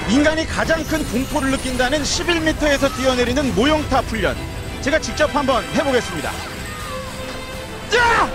인간이 가장 큰 공포를 느낀다는 11m에서 뛰어내리는 모형탑 훈련, 제가 직접 한번 해보겠습니다. 자!